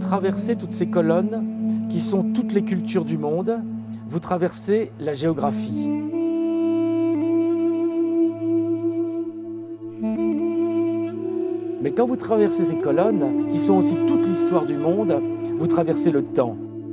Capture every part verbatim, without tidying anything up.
traversez toutes ces colonnes qui sont toutes les cultures du monde, vous traversez la géographie. Mais quand vous traversez ces colonnes, qui sont aussi toute l'histoire du monde, vous traversez le temps.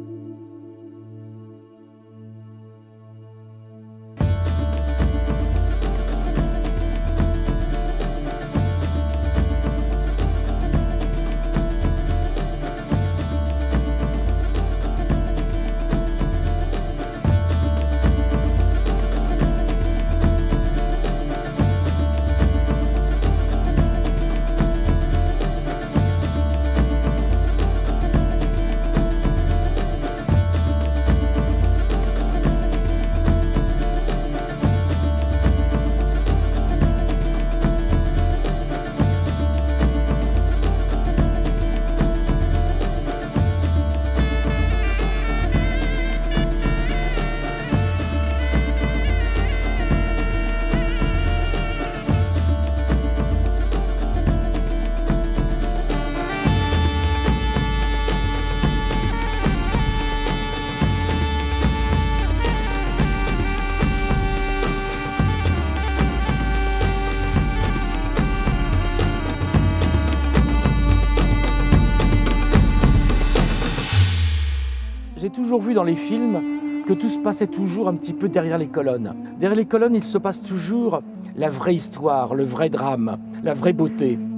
J'ai toujours vu dans les films que tout se passait toujours un petit peu derrière les colonnes. Derrière les colonnes, il se passe toujours la vraie histoire, le vrai drame, la vraie beauté.